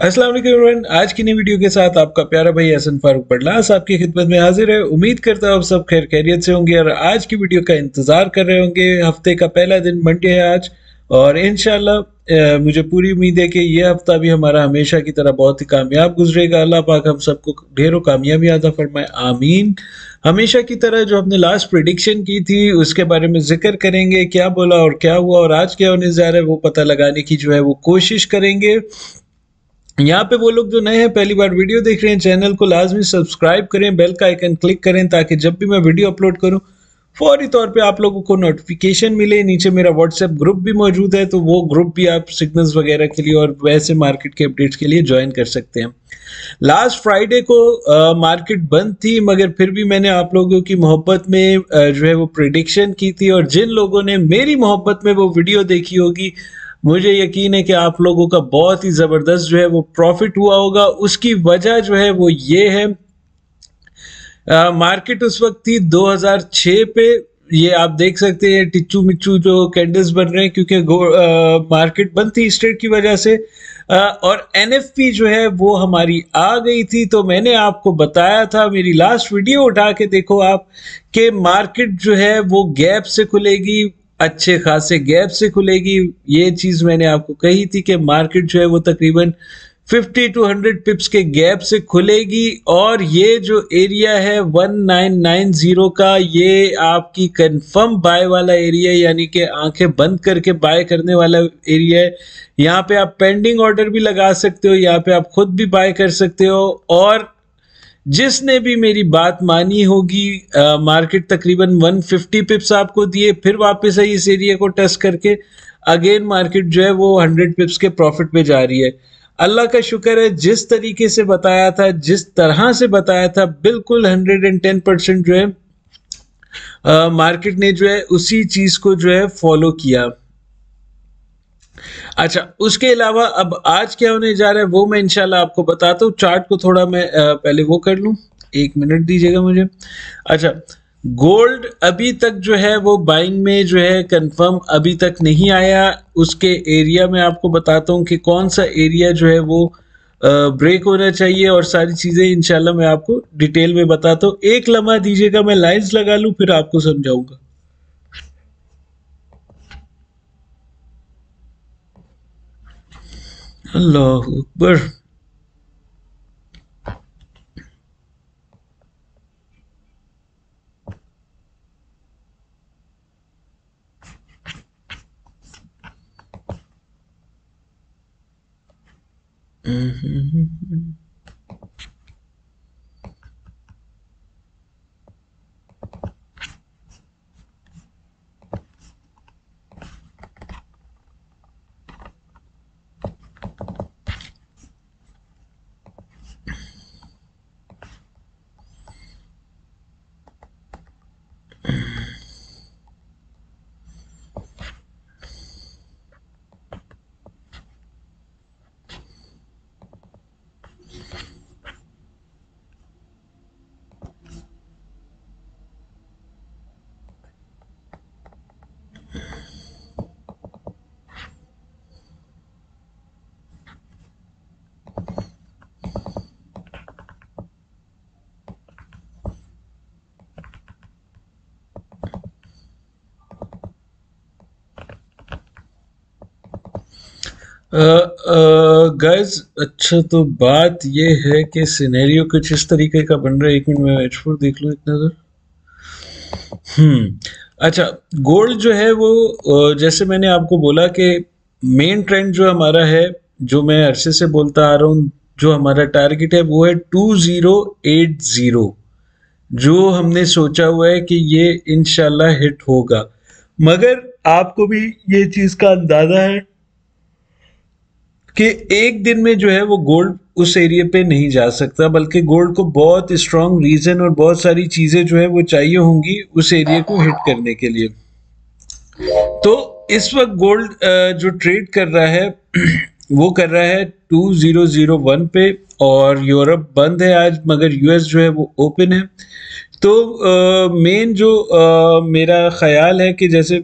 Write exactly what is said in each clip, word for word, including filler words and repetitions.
अस्सलाम वालेकुम एवरीवन। आज की नई वीडियो के साथ आपका प्यारा भाई हसन फारूक पडलास आपकी खिदमत में हाजिर है। उम्मीद करता हूँ आप सब खैर खैरियत से होंगे और आज की वीडियो का इंतजार कर रहे होंगे। हफ्ते का पहला दिन मंडे है आज और इंशाल्लाह अ, मुझे पूरी उम्मीद है कि ये हफ्ता भी हमारा हमेशा की तरह बहुत ही कामयाब गुजरेगा। अल्लाह पाक हम सबको ढेरों कामयाबी अता फरमाए, आमीन। हमेशा की तरह जो हमने लास्ट प्रिडिक्शन की थी उसके बारे में जिक्र करेंगे, क्या बोला और क्या हुआ और आज क्या होने जा रहा है वो पता लगाने की जो है वो कोशिश करेंगे। यहाँ पे वो लोग जो नए हैं पहली बार वीडियो देख रहे हैं, चैनल को लाजमी सब्सक्राइब करें, बेल का आइकन क्लिक करें ताकि जब भी मैं वीडियो अपलोड करूं फौरी तौर पे आप लोगों को नोटिफिकेशन मिले। नीचे मेरा व्हाट्सएप ग्रुप भी मौजूद है तो वो ग्रुप भी आप सिग्नल्स वगैरह के लिए और वैसे मार्केट के अपडेट्स के लिए ज्वाइन कर सकते हैं। लास्ट फ्राइडे को आ, मार्केट बंद थी मगर फिर भी मैंने आप लोगों की मोहब्बत में आ, जो है वो प्रिडिक्शन की थी और जिन लोगों ने मेरी मोहब्बत में वो वीडियो देखी होगी मुझे यकीन है कि आप लोगों का बहुत ही जबरदस्त जो है वो प्रॉफिट हुआ होगा। उसकी वजह जो है वो ये है, आ, मार्केट उस वक्त थी दो हज़ार छह पे। ये आप देख सकते हैं टिच्चू मिच्चू जो कैंडल्स बन रहे हैं क्योंकि मार्केट बंद थी स्ट्रेट की वजह से। आ, और एनएफपी जो है वो हमारी आ गई थी तो मैंने आपको बताया था, मेरी लास्ट वीडियो उठा के देखो आप, कि मार्केट जो है वो गैप से खुलेगी, अच्छे खासे गैप से खुलेगी। ये चीज मैंने आपको कही थी कि मार्केट जो है वो तकरीबन फिफ्टी टू हंड्रेड पिप्स के गैप से खुलेगी और ये जो एरिया है वन नाइन नाइन ज़ीरो का ये आपकी कंफर्म बाय वाला एरिया है, यानी कि आंखें बंद करके बाय करने वाला एरिया है। यहाँ पे आप पेंडिंग ऑर्डर भी लगा सकते हो, यहाँ पे आप खुद भी बाय कर सकते हो। और जिसने भी मेरी बात मानी होगी, आ, मार्केट तकरीबन वन फिफ्टी पिप्स आपको दिए, फिर वापस आई इस एरिया को टच करके अगेन मार्केट जो है वो हंड्रेड पिप्स के प्रॉफिट पे जा रही है। अल्लाह का शुक्र है, जिस तरीके से बताया था, जिस तरह से बताया था, बिल्कुल हंड्रेड एंड टेन परसेंट जो है आ, मार्केट ने जो है उसी चीज को जो है फॉलो किया। अच्छा, उसके अलावा अब आज क्या होने जा रहा है वो मैं इंशाल्लाह आपको बताता हूँ। चार्ट को थोड़ा मैं आ, पहले वो कर लूँ, एक मिनट दीजिएगा मुझे। अच्छा, गोल्ड अभी तक जो है वो बाइंग में जो है कंफर्म अभी तक नहीं आया। उसके एरिया में आपको बताता हूँ कि कौन सा एरिया जो है वो ब्रेक होना चाहिए और सारी चीजें इंशाल्लाह मैं आपको डिटेल में बताता हूँ। एक लम्हा दीजिएगा, मैं लाइंस लगा लूँ फिर आपको समझाऊंगा। अल्लाह अकबर। गाइस, अच्छा तो बात ये है कि सिनेरियो कुछ इस तरीके का बन रहा है। एक मिनट में एच फोर देख लूँ एक नज़र। हम्म अच्छा, गोल्ड जो है वो अ, जैसे मैंने आपको बोला कि मेन ट्रेंड जो हमारा है, जो मैं अरसे से बोलता आ रहा हूँ, जो हमारा टारगेट है वो है टू ज़ीरो एट ज़ीरो। जो हमने सोचा हुआ है कि ये इंशाल्लाह हिट होगा, मगर आपको भी ये चीज का अंदाजा है कि एक दिन में जो है वो गोल्ड उस एरिया पे नहीं जा सकता, बल्कि गोल्ड को बहुत स्ट्रांग रीजन और बहुत सारी चीजें जो है वो चाहिए होंगी उस एरिया को हिट करने के लिए। तो इस वक्त गोल्ड जो ट्रेड कर रहा है वो कर रहा है टू ज़ीरो ज़ीरो वन पे और यूरोप बंद है आज, मगर यूएस जो है वो ओपन है। तो मेन जो आ, मेरा ख्याल है कि जैसे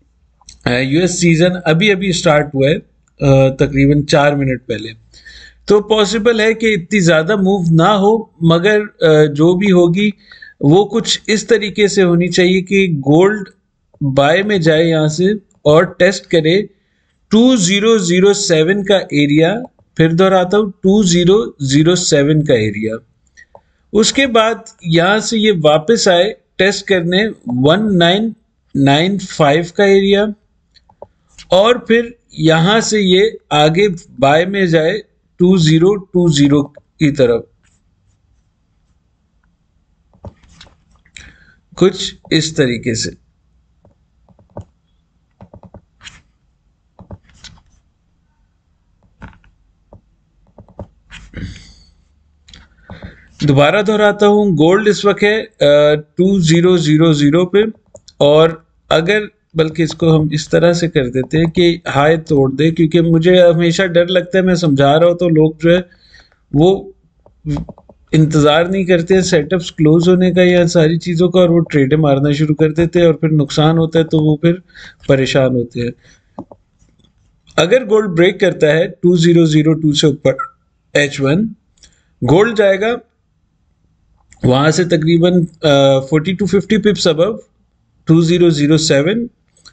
यूएस सीजन अभी अभी स्टार्ट हुआ है, तकरीबन चार मिनट पहले। तो पॉसिबल है कि इतनी ज़्यादा मूव ना हो, मगर जो भी होगी वो कुछ इस तरीके से होनी चाहिए कि गोल्ड बाय में जाए यहाँ से और टेस्ट करे टू ज़ीरो ज़ीरो सेवन का एरिया। फिर दोहराता हूँ, टू ज़ीरो ज़ीरो सेवन का एरिया। उसके बाद यहाँ से ये वापस आए टेस्ट करने वन नाइन नाइन फाइव का एरिया, और फिर यहाँ से ये आगे बाय में जाए टू ज़ीरो टू ज़ीरो की तरफ, कुछ इस तरीके से। दोबारा दोहराता हूँ, गोल्ड इस वक्त है टू ज़ीरो ज़ीरो ज़ीरो पे, और अगर बल्कि इसको हम इस तरह से कर देते हैं कि हाई तोड़ दे, क्योंकि मुझे हमेशा डर लगता है मैं समझा रहा हूँ तो लोग जो है वो इंतज़ार नहीं करते हैं सेटअप्स क्लोज होने का या सारी चीज़ों का, और वो ट्रेडें मारना शुरू कर देते हैं और फिर नुकसान होता है तो वो फिर परेशान होते हैं। अगर गोल्ड ब्रेक करता है टू ज़ीरो ज़ीरो टू से ऊपर एच वन, गोल्ड जाएगा वहां से तकरीबन forty two fifty pips above two zero zero seven.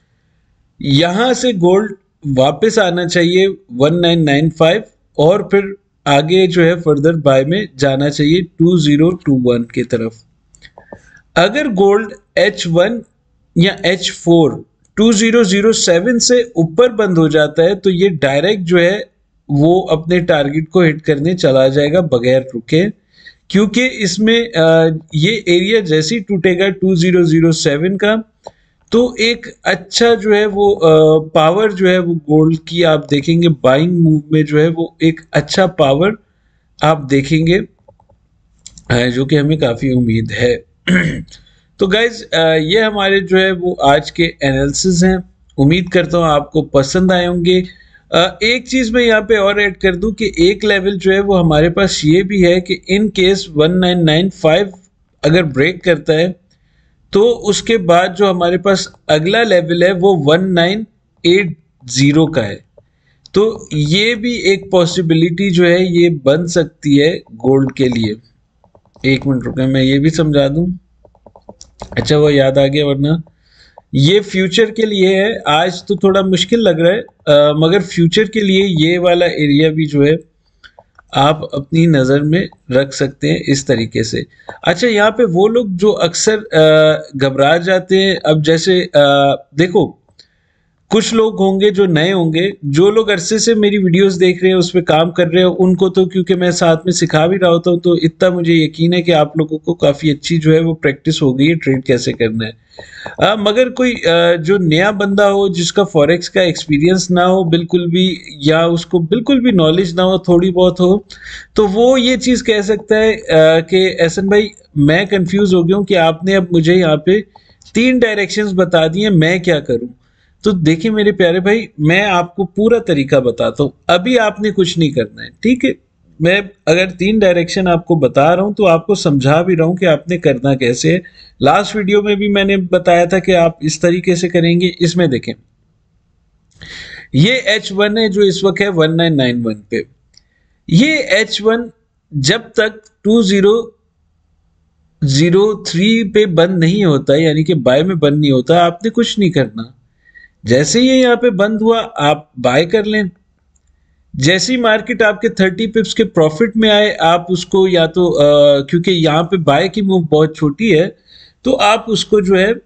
यहां से गोल्ड वापस आना चाहिए वन नाइन नाइन फाइव, और फिर आगे जो है फर्दर बाय में जाना चाहिए टू ज़ीरो टू वन की तरफ। अगर गोल्ड एच वन या H four two zero zero seven से ऊपर बंद हो जाता है तो ये डायरेक्ट जो है वो अपने टारगेट को हिट करने चला जाएगा बगैर रुके, क्योंकि इसमें ये एरिया जैसे ही टूटेगा टू ज़ीरो ज़ीरो सेवन का तो एक अच्छा जो है वो पावर जो है वो गोल्ड की आप देखेंगे बाइंग मूव में जो है वो एक अच्छा पावर आप देखेंगे, जो कि हमें काफ़ी उम्मीद है। तो गाइज ये हमारे जो है वो आज के एनालिसिस हैं, उम्मीद करता हूँ आपको पसंद आए होंगे। एक चीज़ मैं यहाँ पे और ऐड कर दूं कि एक लेवल जो है वो हमारे पास ये भी है कि in case one nine nine five अगर ब्रेक करता है तो उसके बाद जो हमारे पास अगला लेवल है वो वन नाइन एट ज़ीरो का है। तो ये भी एक पॉसिबिलिटी जो है ये बन सकती है गोल्ड के लिए। एक मिनट रुके मैं ये भी समझा दूं। अच्छा वो याद आ गया, वरना ये फ्यूचर के लिए है, आज तो थोड़ा मुश्किल लग रहा है आ, मगर फ्यूचर के लिए ये वाला एरिया भी जो है आप अपनी नज़र में रख सकते हैं इस तरीके से। अच्छा यहाँ पे वो लोग जो अक्सर घबरा जाते हैं, अब जैसे आ, देखो कुछ लोग होंगे जो नए होंगे, जो लोग अरसे से मेरी वीडियोस देख रहे हैं उस पर काम कर रहे हैं, उनको तो क्योंकि मैं साथ में सिखा भी रहा होता हूँ तो इतना मुझे यकीन है कि आप लोगों को काफ़ी अच्छी जो है वो प्रैक्टिस हो गई है ट्रेड कैसे करना है। आ, मगर कोई आ, जो नया बंदा हो जिसका फॉरेक्स का एक्सपीरियंस ना हो बिल्कुल भी, या उसको बिल्कुल भी नॉलेज ना हो, थोड़ी बहुत हो, तो वो ये चीज़ कह सकता है कि एहसन भाई मैं कंफ्यूज हो गया हूँ कि आपने अब मुझे यहाँ पे तीन डायरेक्शंस बता दिए, मैं क्या करूँ। तो देखिए मेरे प्यारे भाई, मैं आपको पूरा तरीका बताता हूँ, अभी आपने कुछ नहीं करना है, ठीक है। मैं अगर तीन डायरेक्शन आपको बता रहा हूं तो आपको समझा भी रहा हूं कि आपने करना कैसे है। लास्ट वीडियो में भी मैंने बताया था कि आप इस तरीके से करेंगे। इसमें देखें ये एच वन है जो इस वक्त है वन नाइन नाइन वन पे। ये एच वन जब तक टू ज़ीरो ज़ीरो थ्री पे बंद नहीं होता, यानी कि बाय में बंद नहीं होता, आपने कुछ नहीं करना। जैसे ही यहाँ पे बंद हुआ आप बाय कर लें। जैसी मार्केट आपके थर्टी पिप्स के प्रॉफिट में आए आप उसको या तो आ, क्योंकि यहाँ पे बाय की मूव बहुत छोटी है तो आप उसको जो है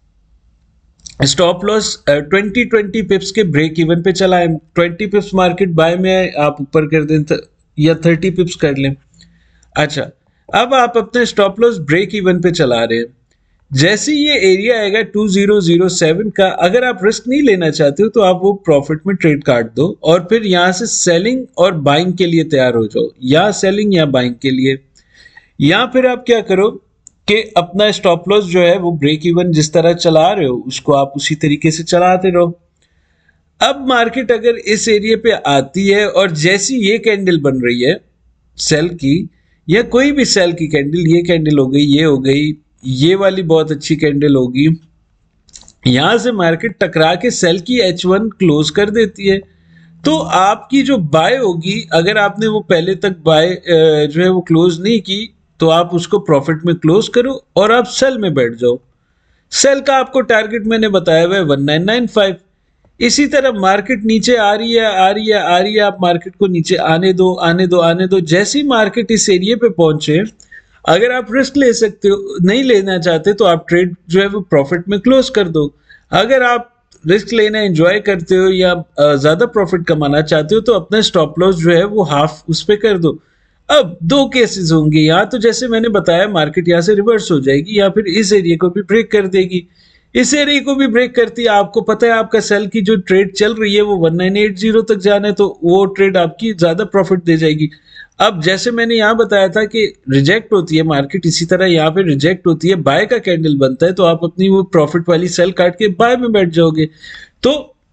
stop loss twenty twenty pips के ब्रेक इवन पे चलाएं। ट्वेंटी पिप्स मार्केट बाय में आए आप ऊपर कर दें या थर्टी पिप्स कर लें। अच्छा अब आप अपने स्टॉप लॉस ब्रेक इवन पे चला रहे हैं। जैसे ये एरिया आएगा टू ज़ीरो ज़ीरो सेवन का, अगर आप रिस्क नहीं लेना चाहते हो तो आप वो प्रॉफिट में ट्रेड काट दो और फिर यहां से सेलिंग और बाइंग के लिए तैयार हो जाओ, या सेलिंग या बाइंग के लिए। या फिर आप क्या करो कि अपना स्टॉप लॉस जो है वो ब्रेक इवन जिस तरह चला रहे हो उसको आप उसी तरीके से चलाते रहो। अब मार्केट अगर इस एरिया पे आती है और जैसी ये कैंडल बन रही है सेल की, या कोई भी सेल की कैंडल, ये कैंडल हो गई, ये हो गई, ये वाली बहुत अच्छी कैंडल होगी, यहां से मार्केट टकरा के सेल की एच वन क्लोज कर देती है। तो आपकी जो बाय होगी, अगर आपने वो पहले तक बाय जो है वो क्लोज नहीं की, तो आप उसको प्रॉफिट में क्लोज करो और आप सेल में बैठ जाओ। सेल का आपको टारगेट मैंने बताया हुआ है वन नाइन नाइन फाइव। इसी तरह मार्केट नीचे आ रही है आ रही है आ रही है, आप मार्केट को नीचे आने दो आने दो आने दो। जैसे ही मार्केट इस एरिया पे पहुंचे, अगर आप रिस्क ले सकते हो, नहीं लेना चाहते, तो आप ट्रेड जो है वो प्रॉफिट में क्लोज कर दो। अगर आप रिस्क लेना एंजॉय करते हो या ज्यादा प्रॉफिट कमाना चाहते हो, तो अपना स्टॉप लॉस जो है वो हाफ उस पे कर दो। अब दो केसेस होंगे, यहाँ तो जैसे मैंने बताया मार्केट यहाँ से रिवर्स हो जाएगी या फिर इस एरिया को भी ब्रेक कर देगी। इस एरिया को भी ब्रेक करती है, आपको पता है आपका सेल की जो ट्रेड चल रही है वो वन नाइन एट जीरो तक जाना है, तो वो ट्रेड आपकी ज्यादा प्रॉफिट दे जाएगी। अब जैसे मैंने यहाँ बताया था कि रिजेक्ट होती है मार्केट, इसी तरह यहाँ पे रिजेक्ट होती है, बाय का कैंडल बनता है, तो आप अपनी वो प्रॉफिट वाली सेल काट के बाय में बैठ जाओगे। तो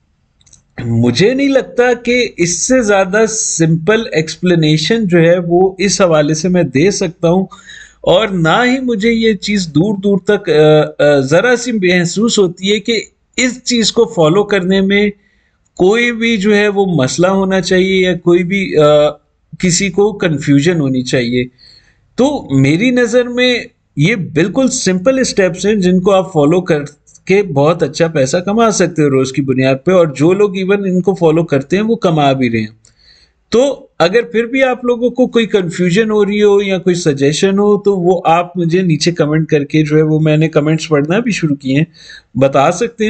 मुझे नहीं लगता कि इससे ज्यादा सिंपल एक्सप्लेनेशन जो है वो इस हवाले से मैं दे सकता हूं, और ना ही मुझे ये चीज दूर दूर तक जरा सी महसूस होती है कि इस चीज को फॉलो करने में कोई भी जो है वो मसला होना चाहिए या कोई भी आ, किसी को कंफ्यूजन होनी चाहिए। तो मेरी नजर में ये बिल्कुल सिंपल स्टेप्स हैं जिनको आप फॉलो कर के बहुत अच्छा पैसा कमा सकते हो रोज की बुनियाद पे, और जो लोग इवन इनको फॉलो करते हैं वो कमा भी रहे हैं। तो अगर फिर भी आप लोगों को कोई कंफ्यूजन हो रही हो या कोई सजेशन हो, तो वो आप मुझे नीचे कमेंट करके जो है वो, मैंने कमेंट्स पढ़ना भी शुरू किए हैं, बता सकते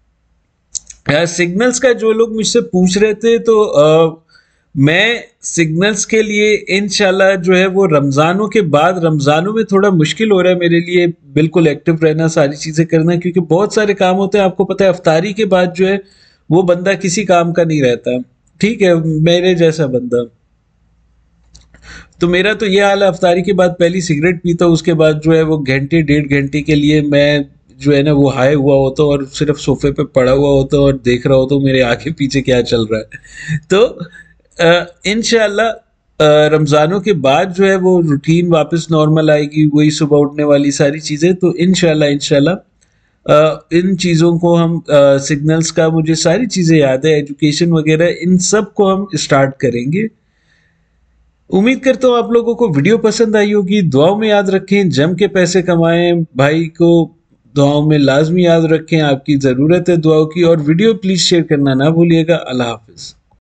हैं। सिग्नल्स का जो लोग मुझसे पूछ रहे थे, तो आ, मैं सिग्नल्स के लिए इंशाल्लाह जो है वो रमजानों के बाद, रमजानों में थोड़ा मुश्किल हो रहा है मेरे लिए बिल्कुल एक्टिव रहना, सारी चीजें करना, क्योंकि बहुत सारे काम होते हैं। आपको पता है अफ्तारी के बाद जो है वो बंदा किसी काम का नहीं रहता, ठीक है, मेरे जैसा बंदा। तो मेरा तो ये हाल है, अफ्तारी के बाद पहली सिगरेट पीता हूँ, उसके बाद जो है वो घंटे डेढ़ घंटे के लिए मैं जो है ना वो हाई हुआ होता हूँ और सिर्फ सोफे पे पड़ा हुआ होता हूँ और देख रहा होता हूँ मेरे आगे पीछे क्या चल रहा है। तो इंशाल्लाह रमज़ानों के बाद जो है वो रूटीन वापस नॉर्मल आएगी, वही सुबह उठने वाली सारी चीज़ें। तो इंशाल्लाह इंशाल्लाह इन चीज़ों को हम, सिग्नल्स का मुझे सारी चीज़ें याद है, एजुकेशन वगैरह, इन सब को हम स्टार्ट करेंगे। उम्मीद करता हूँ आप लोगों को वीडियो पसंद आई होगी। दुआओं में याद रखें, जम के पैसे कमाएं, भाई को दुआओं में लाजमी याद रखें, आपकी ज़रूरत है दुआओं की। और वीडियो प्लीज़ शेयर करना ना भूलिएगा। अल्लाह हाफिज़।